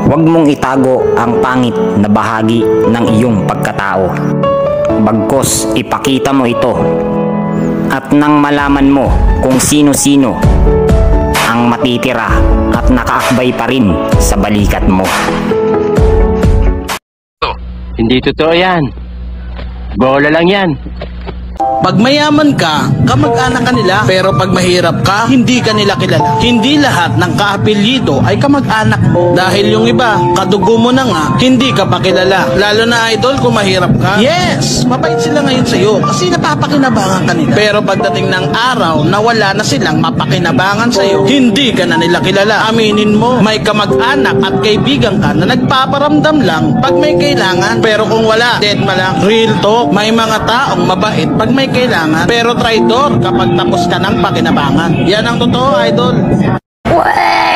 Huwag mong itago ang pangit na bahagi ng iyong pagkatao. Bagkus ipakita mo ito. At nang malaman mo kung sino-sino ang matitira at nakaakbay pa rin sa balikat mo. Hindi totoo yan. Bola lang yan. Pag mayaman ka, kamag-anak ka nila. Pero pag mahirap ka, hindi ka nila kilala. Hindi lahat ng kaapelyido ay kamag-anak mo. Dahil yung iba, kadugo mo na nga, hindi ka pa kilala. Lalo na idol kung mahirap ka. Yes, mabait sila ngayon sa'yo kasi napapakinabangan ka nila. Pero pagdating ng araw na wala na silang mapakinabangan sa'yo, hindi ka na nila kilala. Aminin mo, may kamag-anak at kaibigan ka na nagpaparamdam lang pag may kailangan. Pero kung wala, dead ma lang. Real talk, may mga taong mabait pag may kailangan, pero traidor kapag tapos ka ng pakinabangan. Yan ang totoo, idol.